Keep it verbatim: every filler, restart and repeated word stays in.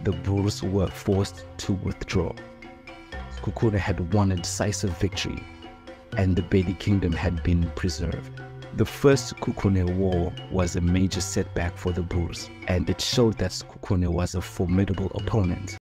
the Boers were forced to withdraw. Sekhukhune had won a decisive victory, and the Bapedi kingdom had been preserved. The First Sekhukhune War was a major setback for the Boers, and it showed that Sekhukhune was a formidable opponent.